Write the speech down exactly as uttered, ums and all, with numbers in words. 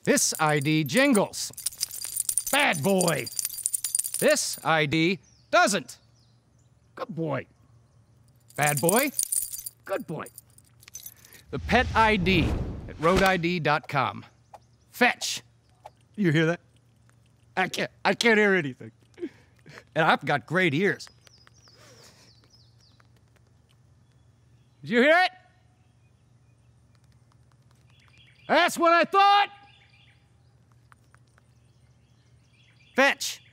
This I D jingles. Bad boy. This I D doesn't. Good boy. Bad boy. Good boy. The pet I D at road I D dot com. Fetch. You hear that? I can't, I can't hear anything. And I've got great ears. Did you hear it? That's what I thought. Fetch.